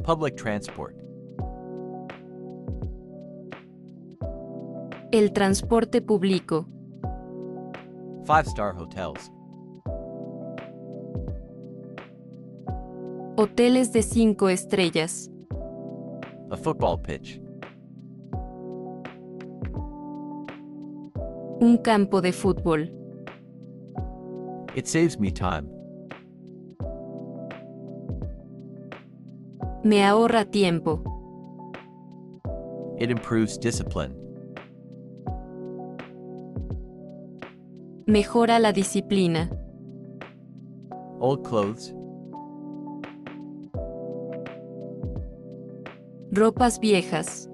Public transport. El transporte público. 5-star hotels. Hoteles de 5 estrellas. A football pitch. Un campo de fútbol. It saves me time. Me ahorra tiempo. It improves discipline. Mejora la disciplina. Old clothes. Ropas viejas.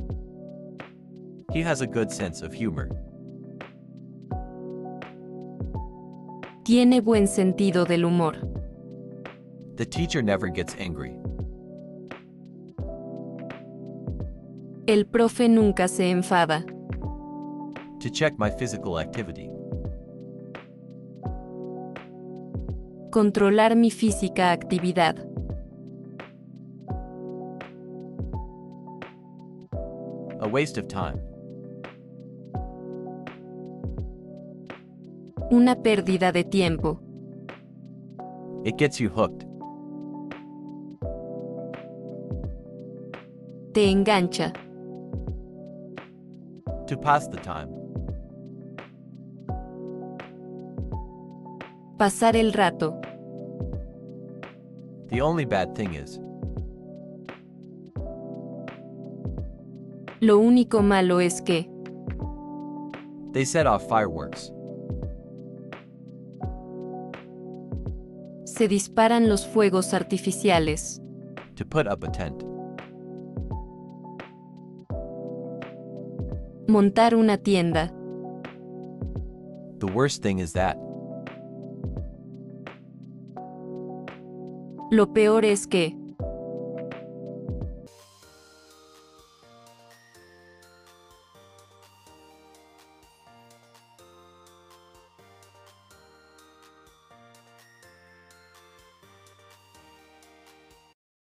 He has a good sense of humor. Tiene buen sentido del humor. The teacher never gets angry. El profe nunca se enfada. To check my physical activity. Controlar mi física actividad. A waste of time. Una pérdida de tiempo. It gets you hooked. Te engancha. To pass the time. Pasar el rato. The only bad thing is, Lo único malo es que they set off fireworks. se disparan los fuegos artificiales. To put up a tent. Montar una tienda. The worst thing is that, Lo peor es que